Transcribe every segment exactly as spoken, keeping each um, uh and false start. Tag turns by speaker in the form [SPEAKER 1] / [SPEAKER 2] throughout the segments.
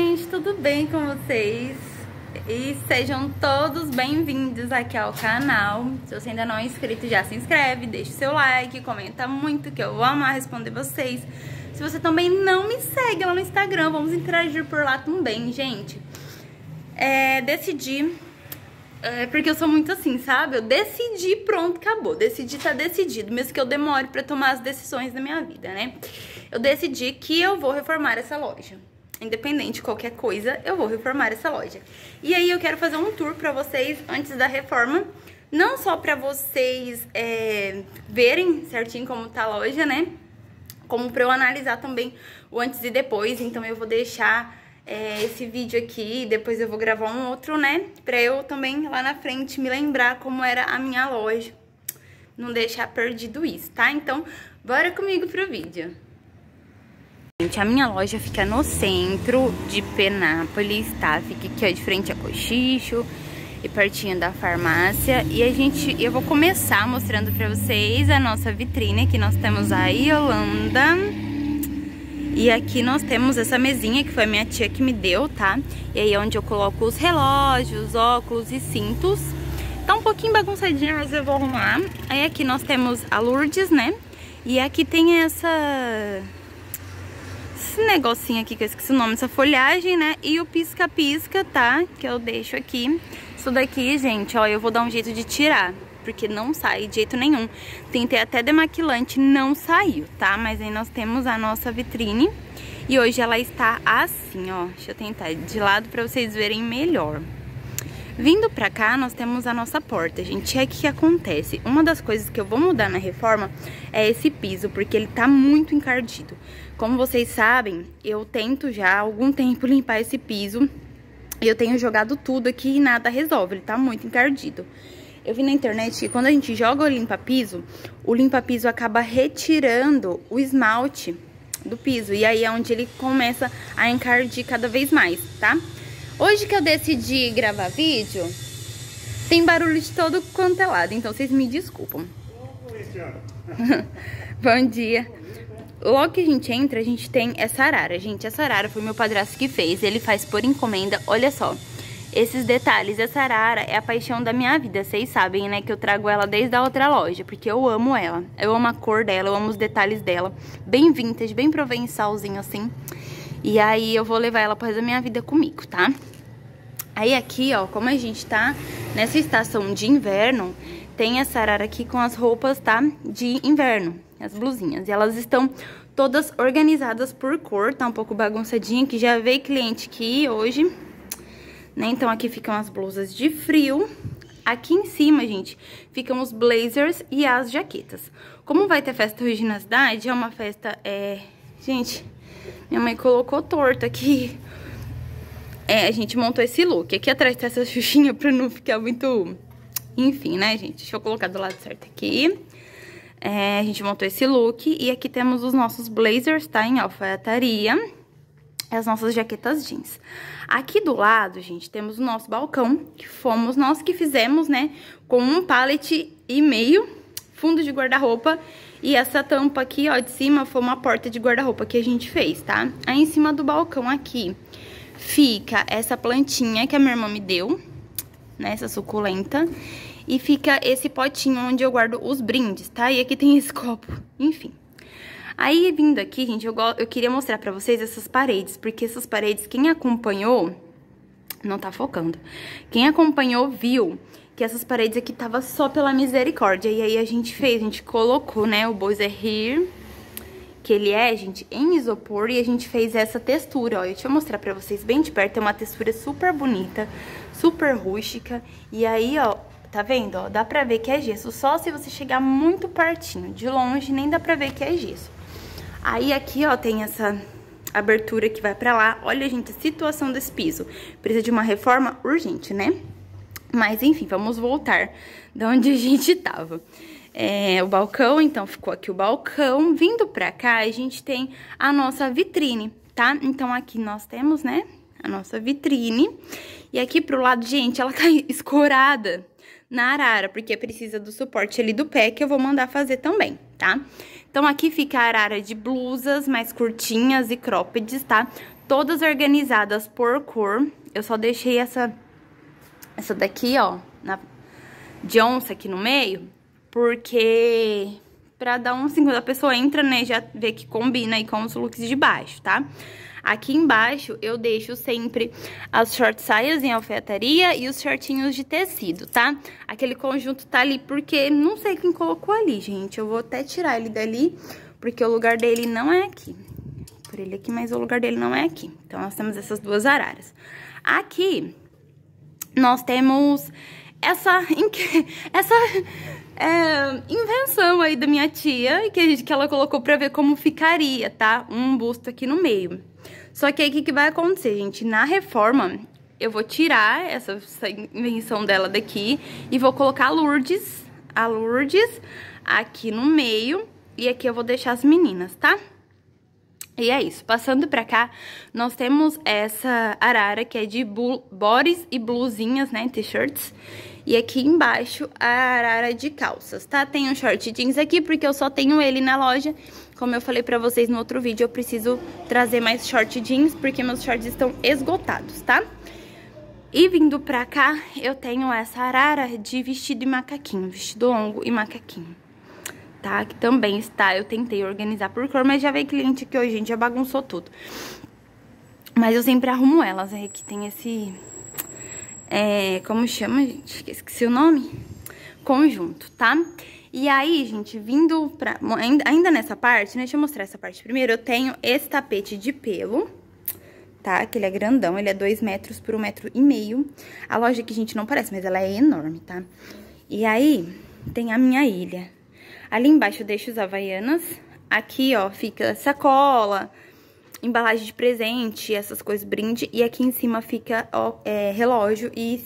[SPEAKER 1] gente, tudo bem com vocês? E sejam todos bem-vindos aqui ao canal. Se você ainda não é inscrito, já se inscreve, deixa o seu like, comenta muito que eu vou amar responder vocês. Se você também não me segue lá no Instagram, vamos interagir por lá também, gente. É, decidi, é, porque eu sou muito assim, sabe? Eu decidi, pronto, acabou. Decidi, tá decidido, mesmo que eu demore pra tomar as decisões da minha vida, né? Eu decidi que eu vou reformar essa loja. Independente de qualquer coisa, eu vou reformar essa loja. E aí eu quero fazer um tour pra vocês antes da reforma. Não só pra vocês é, verem certinho como tá a loja, né? Como pra eu analisar também o antes e depois. Então eu vou deixar é, esse vídeo aqui, depois eu vou gravar um outro, né? Pra eu também lá na frente me lembrar como era a minha loja. Não deixar perdido isso, tá? Então, bora comigo pro vídeo. Gente, a minha loja fica no centro de Penápolis, tá? Fica aqui, ó, de frente a Cochicho e pertinho da farmácia. E a gente, eu vou começar mostrando pra vocês a nossa vitrine. Aqui nós temos a Yolanda. E aqui nós temos essa mesinha que foi a minha tia que me deu, tá? E aí é onde eu coloco os relógios, óculos e cintos. Tá um pouquinho bagunçadinha, mas eu vou arrumar. Aí aqui nós temos a Lourdes, né? E aqui tem essa... esse negocinho aqui que eu esqueci o nome, essa folhagem, né? E o pisca-pisca, tá? Que eu deixo aqui. Isso daqui, gente, ó, eu vou dar um jeito de tirar, porque não sai de jeito nenhum. Tentei até demaquilante, não saiu, tá? Mas aí nós temos a nossa vitrine. E hoje ela está assim, ó. Deixa eu tentar de lado pra vocês verem melhor. Vindo pra cá, nós temos a nossa porta, gente. E aí, o que que acontece? Uma das coisas que eu vou mudar na reforma é esse piso, porque ele tá muito encardido. Como vocês sabem, eu tento já há algum tempo limpar esse piso. E eu tenho jogado tudo aqui e nada resolve, ele tá muito encardido. Eu vi na internet que quando a gente joga o limpa-piso, o limpa-piso acaba retirando o esmalte do piso. E aí é onde ele começa a encardir cada vez mais, tá? Hoje que eu decidi gravar vídeo, tem barulho de todo quanto é lado, então vocês me desculpam. Bom dia. Logo que a gente entra, a gente tem essa arara. Gente, essa arara foi meu padrasto que fez, ele faz por encomenda. Olha só, esses detalhes, essa arara é a paixão da minha vida. Vocês sabem, né, que eu trago ela desde a outra loja, porque eu amo ela. Eu amo a cor dela, eu amo os detalhes dela. Bem vintage, bem provençalzinho assim. E aí eu vou levar ela pro resto da minha vida comigo, tá? Aí aqui, ó, como a gente tá nessa estação de inverno, tem essa arara aqui com as roupas, tá? De inverno, as blusinhas. E elas estão todas organizadas por cor, tá um pouco bagunçadinha, que já veio cliente aqui hoje, né? Então aqui ficam as blusas de frio. Aqui em cima, gente, ficam os blazers e as jaquetas. Como vai ter festa hoje na cidade, é uma festa, é... Gente... Minha mãe colocou torto aqui. É, a gente montou esse look. Aqui atrás tá essa xuxinha pra não ficar muito... Enfim, né, gente? Deixa eu colocar do lado certo aqui. É, a gente montou esse look. E aqui temos os nossos blazers, tá? Em alfaiataria. E as nossas jaquetas jeans. Aqui do lado, gente, temos o nosso balcão. Que fomos nós que fizemos, né? Com um pallet e meio. Fundo de guarda-roupa. E essa tampa aqui, ó, de cima foi uma porta de guarda-roupa que a gente fez, tá? Aí em cima do balcão aqui fica essa plantinha que a minha irmã me deu, né? Essa suculenta. E fica esse potinho onde eu guardo os brindes, tá? E aqui tem esse copo, enfim. Aí vindo aqui, gente, eu, eu queria mostrar pra vocês essas paredes, porque essas paredes, quem acompanhou, não tá focando. Quem acompanhou viu que essas paredes aqui tava só pela misericórdia. E aí a gente fez, a gente colocou, né, o Boys Are Here, que ele é, gente, em isopor. E a gente fez essa textura, ó. Deixa eu mostrar pra vocês bem de perto. É uma textura super bonita, super rústica. E aí, ó, tá vendo, ó? Dá pra ver que é gesso. Só se você chegar muito pertinho. De longe, nem dá pra ver que é gesso. Aí aqui, ó, tem essa abertura que vai pra lá. Olha, gente, a situação desse piso. Precisa de uma reforma urgente, né? Mas, enfim, vamos voltar de onde a gente tava. É, o balcão, então, ficou aqui o balcão. Vindo pra cá, a gente tem a nossa vitrine, tá? Então, aqui nós temos, né, a nossa vitrine. E aqui pro lado, gente, ela tá escorada na arara, porque precisa do suporte ali do pé, que eu vou mandar fazer também, tá? Então, aqui fica a arara de blusas mais curtinhas e croppeds, tá? todas organizadas por cor. Eu só deixei essa, essa daqui, ó, na, de onça aqui no meio, porque pra dar um assim, quando a pessoa entra, né, já vê que combina aí com os looks de baixo, tá? Aqui embaixo eu deixo sempre as short saias em alfaiataria e os shortinhos de tecido, tá? Aquele conjunto tá ali porque não sei quem colocou ali, gente. Eu vou até tirar ele dali, porque o lugar dele não é aqui. Por ele aqui, mas o lugar dele não é aqui. Então, nós temos essas duas araras. Aqui, nós temos essa, essa é, invenção aí da minha tia, que, a gente, que ela colocou pra ver como ficaria, tá? Um busto aqui no meio. Só que aí, o que, que vai acontecer, gente? Na reforma, eu vou tirar essa, essa invenção dela daqui e vou colocar a Lourdes, a Lourdes aqui no meio. E aqui eu vou deixar as meninas, tá? E é isso. Passando pra cá, nós temos essa arara que é de bodies e blusinhas, né? T-shirts. E aqui embaixo, a arara de calças, tá? Tem um short jeans aqui, porque eu só tenho ele na loja. Como eu falei pra vocês no outro vídeo, eu preciso trazer mais short jeans, porque meus shorts estão esgotados, tá? E vindo pra cá, eu tenho essa arara de vestido e macaquinho, vestido longo e macaquinho, tá? Que também está, eu tentei organizar por cor, mas já veio cliente que hoje, gente, já bagunçou tudo. Mas eu sempre arrumo elas, aí que tem esse... É, como chama, gente? Esqueci o nome. Conjunto, tá? E aí, gente, vindo pra... Ainda nessa parte, né? Deixa eu mostrar essa parte primeiro. Eu tenho esse tapete de pelo, tá? Que ele é grandão, ele é dois metros por um metro e meio. A loja aqui, gente, não parece, mas ela é enorme, tá? E aí, tem a minha ilha. Ali embaixo eu deixo os havaianas. Aqui, ó, fica sacola, embalagem de presente, essas coisas, brinde. E aqui em cima fica, ó, é, relógio e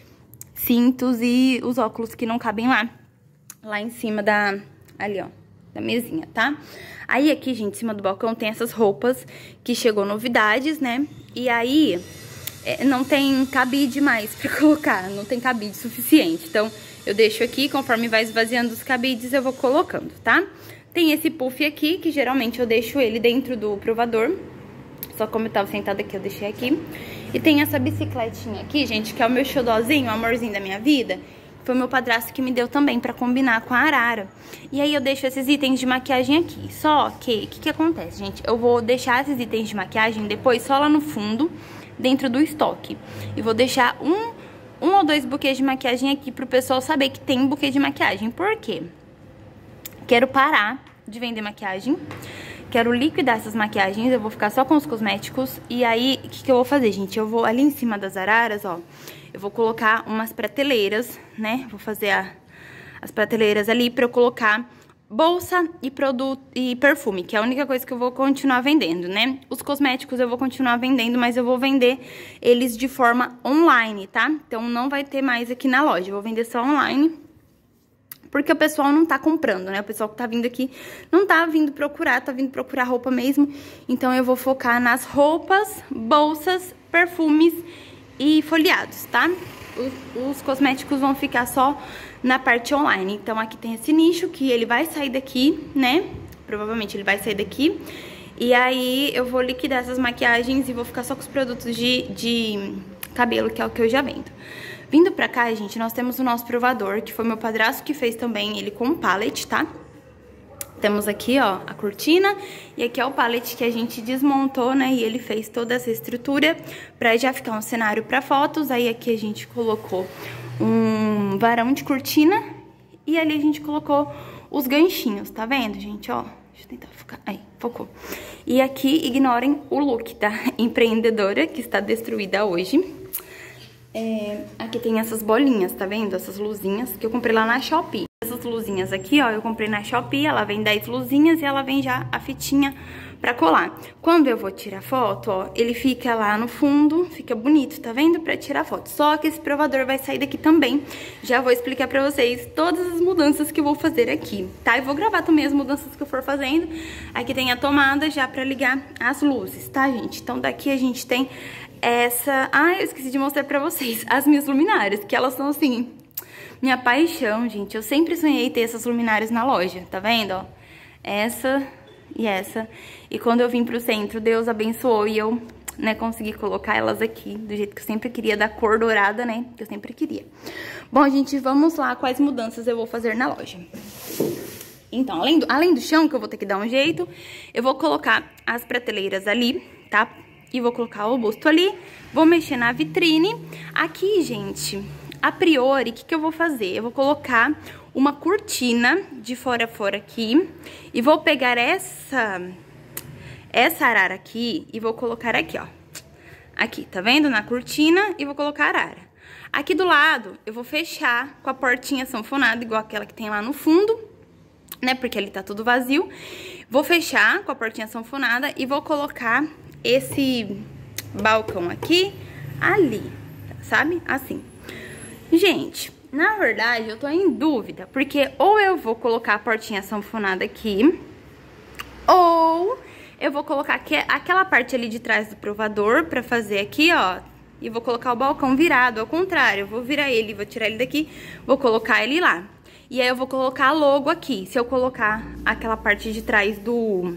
[SPEAKER 1] cintos e os óculos que não cabem lá. Lá em cima da... Ali, ó, da mesinha, tá? Aí aqui, gente, em cima do balcão tem essas roupas que chegou novidades, né? E aí, é, não tem cabide mais pra colocar, não tem cabide suficiente. Então, eu deixo aqui, conforme vai esvaziando os cabides, eu vou colocando, tá? Tem esse puff aqui, que geralmente eu deixo ele dentro do provador. Só como eu tava sentada aqui, eu deixei aqui. E tem essa bicicletinha aqui, gente, que é o meu xodózinho, o amorzinho da minha vida. Foi o meu padrasto que me deu também pra combinar com a arara. E aí eu deixo esses itens de maquiagem aqui. Só que, o que que acontece, gente? Eu vou deixar esses itens de maquiagem depois só lá no fundo, dentro do estoque. E vou deixar um, um ou dois buquês de maquiagem aqui pro pessoal saber que tem buquê de maquiagem. Por quê? Quero parar de vender maquiagem. Quero liquidar essas maquiagens, eu vou ficar só com os cosméticos. E aí, o que que eu vou fazer, gente? Eu vou ali em cima das araras, ó, eu vou colocar umas prateleiras, né? Vou fazer a, as prateleiras ali pra eu colocar bolsa e produto e perfume, que é a única coisa que eu vou continuar vendendo, né? Os cosméticos eu vou continuar vendendo, mas eu vou vender eles de forma online, tá? Então, não vai ter mais aqui na loja, eu vou vender só online. Porque o pessoal não tá comprando, né? O pessoal que tá vindo aqui não tá vindo procurar, tá vindo procurar roupa mesmo. Então, eu vou focar nas roupas, bolsas, perfumes e folheados, tá? Os, os cosméticos vão ficar só na parte online. Então, aqui tem esse nicho que ele vai sair daqui, né? Provavelmente ele vai sair daqui. E aí, eu vou liquidar essas maquiagens e vou ficar só com os produtos de, de cabelo, que é o que eu já vendo. Vindo pra cá, gente, nós temos o nosso provador, que foi meu padrasto que fez também ele com pallet, tá? Temos aqui, ó, a cortina e aqui é o pallet que a gente desmontou, né? E ele fez toda essa estrutura pra já ficar um cenário pra fotos. Aí aqui a gente colocou um varão de cortina e ali a gente colocou os ganchinhos, tá vendo, gente? Ó, deixa eu tentar focar. Aí, focou. E aqui, ignorem o look da empreendedora que está destruída hoje. É, aqui tem essas bolinhas, tá vendo? Essas luzinhas que eu comprei lá na Shopee. Essas luzinhas aqui, ó, eu comprei na Shopee, ela vem dez luzinhas e ela vem já a fitinha pra colar. Quando eu vou tirar foto, ó, ele fica lá no fundo, fica bonito, tá vendo? Pra tirar foto. Só que esse provador vai sair daqui também. Já vou explicar pra vocês todas as mudanças que eu vou fazer aqui, tá? E vou gravar também as mudanças que eu for fazendo. Aqui tem a tomada já pra ligar as luzes, tá, gente? Então daqui a gente tem essa... Ah, eu esqueci de mostrar pra vocês as minhas luminárias, que elas são assim... Minha paixão, gente. Eu sempre sonhei ter essas luminárias na loja, tá vendo, ó? Essa e essa. E quando eu vim pro centro, Deus abençoou e eu né, conseguir colocar elas aqui do jeito que eu sempre queria, da cor dourada, né, que eu sempre queria. Bom, gente, vamos lá, quais mudanças eu vou fazer na loja. Então, além do, além do chão, que eu vou ter que dar um jeito, eu vou colocar as prateleiras ali, tá? E vou colocar o busto ali, vou mexer na vitrine. Aqui, gente, a priori, o que que eu vou fazer? Eu vou colocar uma cortina de fora a fora aqui e vou pegar essa, essa arara aqui e vou colocar aqui, ó. Aqui, tá vendo? Na cortina e vou colocar a arara. Aqui do lado, eu vou fechar com a portinha sanfonada, igual aquela que tem lá no fundo, né? Porque ali tá tudo vazio. Vou fechar com a portinha sanfonada e vou colocar esse balcão aqui, ali, sabe? Assim. Gente, na verdade, eu tô em dúvida, porque ou eu vou colocar a portinha sanfonada aqui, ou eu vou colocar aqui, aquela parte ali de trás do provador pra fazer aqui, ó, e vou colocar o balcão virado, ao contrário, eu vou virar ele, vou tirar ele daqui, vou colocar ele lá. E aí eu vou colocar a logo aqui, se eu colocar aquela parte de trás do,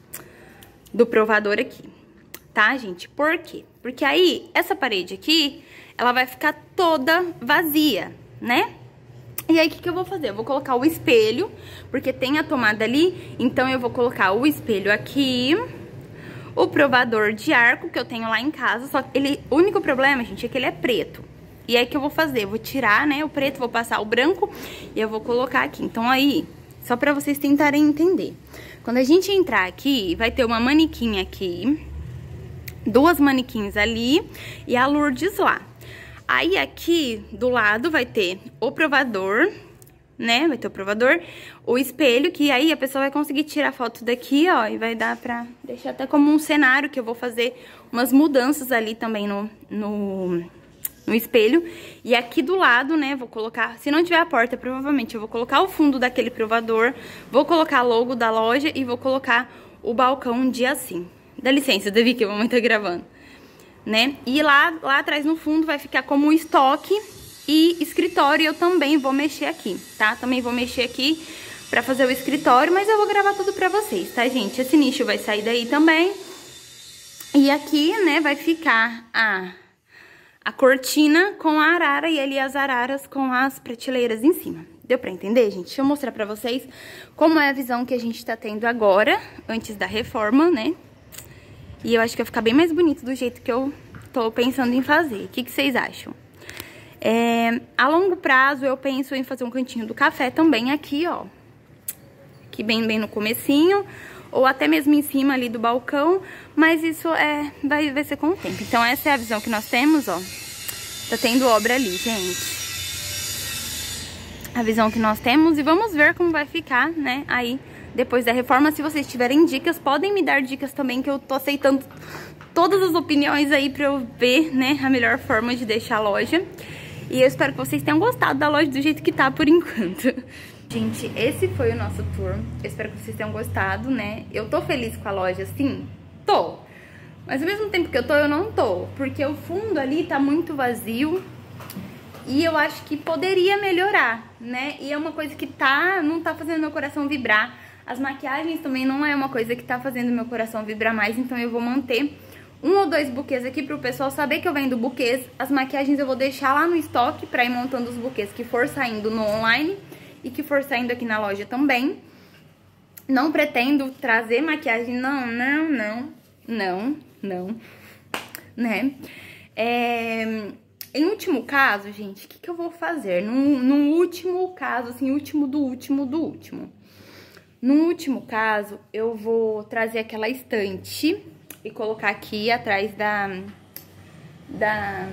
[SPEAKER 1] do provador aqui, tá, gente? Por quê? Porque aí, essa parede aqui, ela vai ficar toda vazia, né? E aí, o que que eu vou fazer? Eu vou colocar o espelho, porque tem a tomada ali, então eu vou colocar o espelho aqui, o provador de arco que eu tenho lá em casa, só que ele, o único problema, gente, é que ele é preto. E aí, o que eu vou fazer? Eu vou tirar, né, o preto, vou passar o branco e eu vou colocar aqui. Então, aí, só pra vocês tentarem entender. Quando a gente entrar aqui, vai ter uma manequim aqui, duas manequins ali e a Lourdes lá. Aí, aqui do lado vai ter o provador, né? Vai ter o provador, o espelho, que aí a pessoa vai conseguir tirar foto daqui, ó, e vai dar pra deixar até como um cenário, que eu vou fazer umas mudanças ali também no, no, no espelho. E aqui do lado, né, vou colocar, se não tiver a porta, provavelmente eu vou colocar o fundo daquele provador, vou colocar o logo da loja e vou colocar o balcão de assim. Dá licença, Davi, que a mamãe tá gravando, né? E lá, lá atrás no fundo vai ficar como estoque e escritório. Eu também vou mexer aqui, tá? Também vou mexer aqui pra fazer o escritório, mas eu vou gravar tudo pra vocês, tá, gente? Esse nicho vai sair daí também. E aqui, né, vai ficar a, a cortina com a arara e ali as araras com as prateleiras em cima. Deu pra entender, gente? Deixa eu mostrar pra vocês como é a visão que a gente tá tendo agora, antes da reforma, né? E eu acho que vai ficar bem mais bonito do jeito que eu tô pensando em fazer. O que que vocês acham? É, a longo prazo, eu penso em fazer um cantinho do café também aqui, ó. Aqui bem, bem no comecinho, ou até mesmo em cima ali do balcão. Mas isso é, vai, vai ser com o tempo. Então, essa é a visão que nós temos, ó. Tá tendo obra ali, gente. A visão que nós temos. E vamos ver como vai ficar, né, aí depois da reforma. Se vocês tiverem dicas, podem me dar dicas também, que eu tô aceitando todas as opiniões aí pra eu ver, né, a melhor forma de deixar a loja. E eu espero que vocês tenham gostado da loja do jeito que tá por enquanto. Gente, esse foi o nosso tour. Eu espero que vocês tenham gostado, né? Eu tô feliz com a loja, sim? Tô. Mas ao mesmo tempo que eu tô, eu não tô. Porque o fundo ali tá muito vazio. E eu acho que poderia melhorar, né? E é uma coisa que tá, não tá fazendo meu coração vibrar. As maquiagens também não é uma coisa que tá fazendo meu coração vibrar mais. Então eu vou manter um ou dois buquês aqui pro pessoal saber que eu vendo buquês. As maquiagens eu vou deixar lá no estoque pra ir montando os buquês que for saindo no online e que for saindo aqui na loja também. Não pretendo trazer maquiagem, não, não, não, não, não, né? É... Em último caso, gente, o que que eu vou fazer? No, no último caso, assim, último do último do último. No último caso, eu vou trazer aquela estante e colocar aqui atrás da... da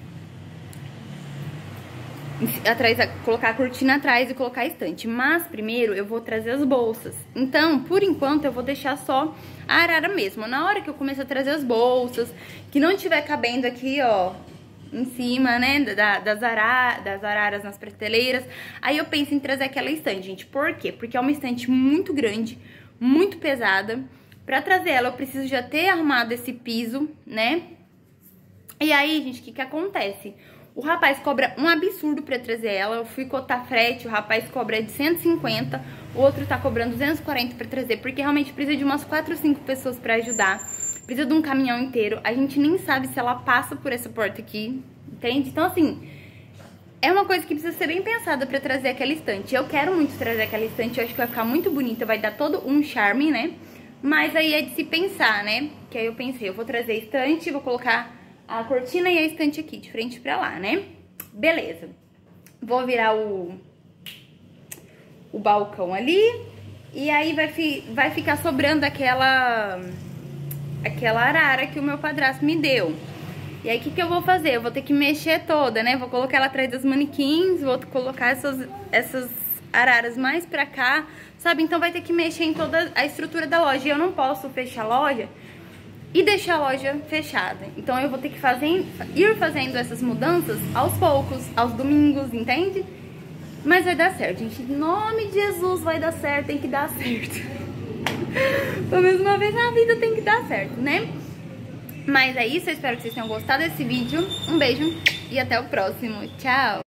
[SPEAKER 1] atrás, colocar a cortina atrás e colocar a estante. Mas primeiro eu vou trazer as bolsas. Então, por enquanto, eu vou deixar só a arara mesmo. Na hora que eu começar a trazer as bolsas, que não tiver cabendo aqui, ó, em cima, né, da, das, ara, das araras nas prateleiras, aí eu penso em trazer aquela estante, gente. Por quê? Porque é uma estante muito grande, muito pesada. Pra trazer ela, eu preciso já ter arrumado esse piso, né? E aí, gente, o que que acontece? O rapaz cobra um absurdo pra trazer ela. Eu fui cotar frete, o rapaz cobra de cento e cinquenta, o outro tá cobrando duzentos e quarenta pra trazer, porque realmente precisa de umas quatro ou cinco pessoas pra ajudar. precisa de um caminhão inteiro. A gente nem sabe se ela passa por essa porta aqui, entende? Então, assim, é uma coisa que precisa ser bem pensada pra trazer aquela estante. Eu quero muito trazer aquela estante, eu acho que vai ficar muito bonita, vai dar todo um charme, né? Mas aí é de se pensar, né? Que aí eu pensei, eu vou trazer a estante, vou colocar a cortina e a estante aqui, de frente pra lá, né? Beleza. Vou virar o, o balcão ali. E aí vai, fi, vai ficar sobrando aquela, aquela arara que o meu padrasto me deu. E aí o que, que eu vou fazer? Eu vou ter que mexer toda, né? Vou colocar ela atrás das manequins, vou colocar essas, essas araras mais pra cá, sabe? Então vai ter que mexer em toda a estrutura da loja. E eu não posso fechar a loja e deixar a loja fechada. Então eu vou ter que fazer, ir fazendo essas mudanças aos poucos, aos domingos, entende? Mas vai dar certo, gente. Em nome de Jesus vai dar certo, tem que dar certo. Pelo menos uma vez na vida tem que dar certo, né? Mas é isso, eu espero que vocês tenham gostado desse vídeo. Um beijo e até o próximo. Tchau!